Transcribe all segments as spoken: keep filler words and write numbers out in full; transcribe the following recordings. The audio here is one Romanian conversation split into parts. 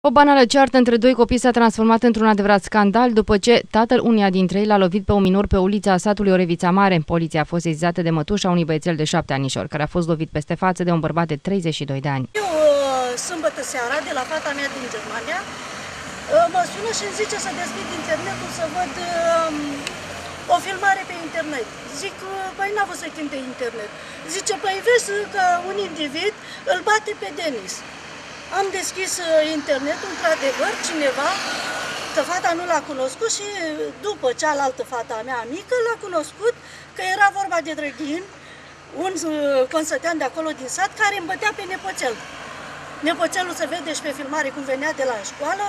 O banală ceartă între doi copii s-a transformat într-un adevărat scandal după ce tatăl uneia dintre ei l-a lovit pe un minor pe ulița satului Orevița Mare. Poliția a fost sesizată de mătușa unui băiețel de șapte anișori, care a fost lovit peste față de un bărbat de treizeci și doi de ani. Eu, sâmbătă seara, de la fata mea din Germania, mă sună și îmi zice să deschid internetul să văd o filmare pe internet. Zic, păi n-a văzut timp pe internet. Zice, păi vezi că un individ îl bate pe Denis. Am deschis internetul, într-adevăr, cineva, că fata nu l-a cunoscut și după cealaltă fata mea mică l-a cunoscut, că era vorba de Drăghin, un consătean de acolo din sat, care îmi bătea pe nepoțel. Nepoțelul se vede și pe filmare cum venea de la școală,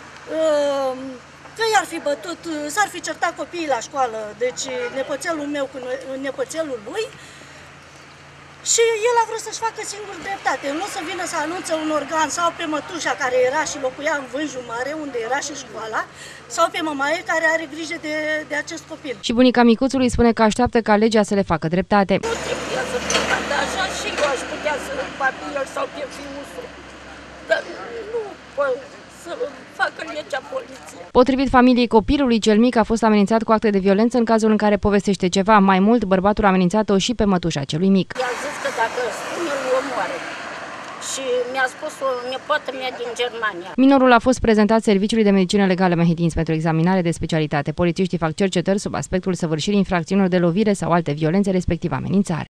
că i-ar fi bătut, s-ar fi certat copiii la școală, deci nepoțelul meu cu nepoțelul lui. Și el a vrut să-și facă singur dreptate, nu să vină să anunțe un organ sau pe mătușa care era și locuia în Vânjul Mare, unde era și școala, sau pe mămaie care are grijă de, de acest copil. Și bunica micuțului spune că așteaptă ca legea să le facă dreptate. Nu trebuie să fie așa și eu aș putea să-l bat pe el sau pe fiul său, dar nu pot să facă legea poliției. Potrivit familiei copilului, cel mic a fost amenințat cu acte de violență în cazul în care povestește ceva. Mai mult, bărbatul a amenințat-o și pe mătușa celui mic. I-a zis că dacă spune, îl omoară. Și mi-a spus o nepoată mea din Germania. Minorul a fost prezentat Serviciului de Medicină Legală Mehedinți pentru examinare de specialitate. Polițiștii fac cercetări sub aspectul săvârșirii infracțiunilor de lovire sau alte violențe, respectiv amenințare.